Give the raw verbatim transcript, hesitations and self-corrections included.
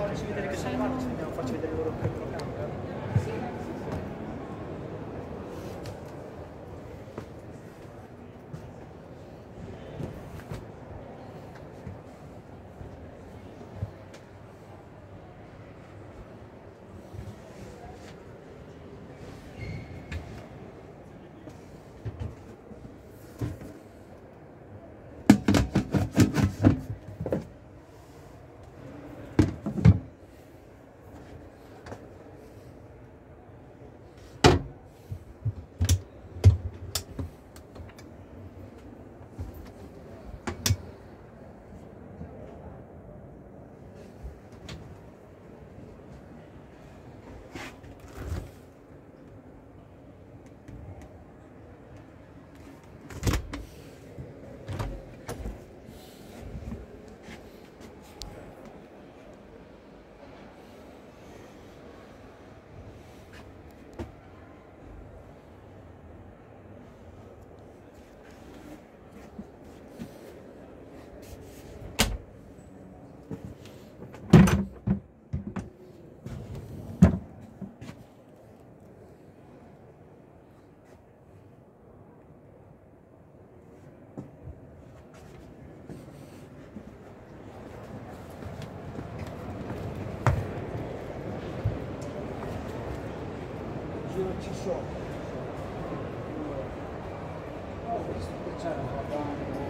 farci vedere che sono male, ci dobbiamo farci vedere loro che programma. Ci sono. Ho visto che c'era una